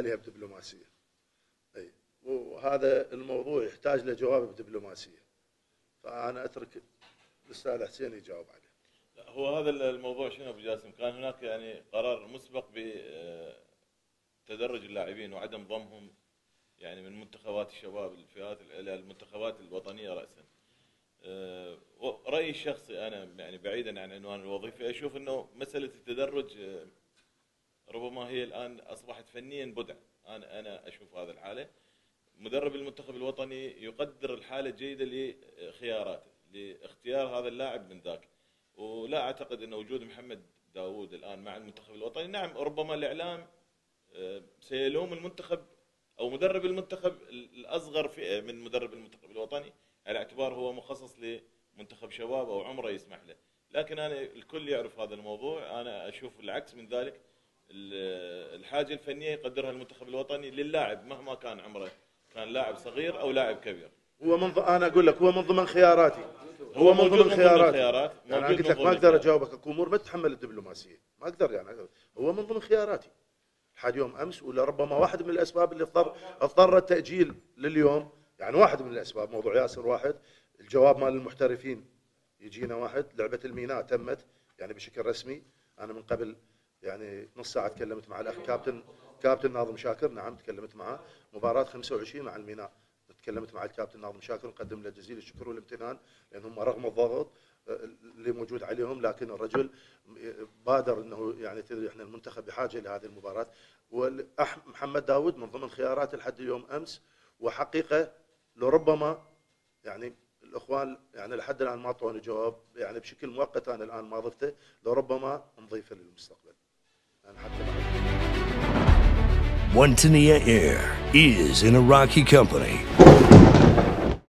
عليها بدبلوماسيه. اي، وهذا الموضوع يحتاج لجواب بدبلوماسيه، فانا اترك الاستاذ حسين يجاوب عليه. هو هذا الموضوع شنو ابو جاسم؟ كان هناك يعني قرار مسبق بتدرج اللاعبين وعدم ضمهم يعني من منتخبات الشباب الفئات الى المنتخبات الوطنيه راسا. رايي الشخصي انا يعني بعيدا عن عنوان الوظيفي، اشوف انه مساله التدرج ربما هي الان اصبحت فنيا بدع. انا اشوف هذا الحاله. مدرب المنتخب الوطني يقدر الحاله الجيده لخياراته لاختيار هذا اللاعب من ذاك، ولا اعتقد ان وجود محمد داوود الان مع المنتخب الوطني، نعم ربما الاعلام سيلوم المنتخب او مدرب المنتخب الاصغر فئه من مدرب المنتخب الوطني على اعتبار هو مخصص لمنتخب شباب او عمره يسمح له، لكن انا الكل يعرف هذا الموضوع. انا اشوف العكس من ذلك، الحاجه الفنيه يقدرها المنتخب الوطني للاعب مهما كان عمره، كان لاعب صغير او لاعب كبير. انا اقول لك هو من ضمن خياراتي، هو من ضمن خياراتي. يعني انا قلت لك ما اقدر اجاوبك، اكو امور ما تتحمل الدبلوماسيه، ما اقدر يعني هو من ضمن خياراتي لحد يوم امس، ولربما واحد من الاسباب اللي اضطر التاجيل لليوم. يعني واحد من الاسباب موضوع ياسر واحد، الجواب مال المحترفين يجينا واحد، لعبه الميناء تمت يعني بشكل رسمي. انا من قبل يعني نص ساعه تكلمت مع الاخ كابتن ناظم شاكر، نعم تكلمت معه. مباراه 25 مع الميناء، تكلمت مع الكابتن ناظم شاكر، نقدم له جزيل الشكر والامتنان لان هم رغم الضغط اللي موجود عليهم، لكن الرجل بادر انه يعني تدري احنا المنتخب بحاجه لهذه المباراه. ومحمد داوود من ضمن خيارات لحد اليوم امس، وحقيقه لربما يعني الاخوان يعني لحد الان ما اعطوني جواب، يعني بشكل مؤقت انا الان ما ضفته، لربما نضيفه للمستقبل. يعني حتى One Tania Air is an Iraqi company.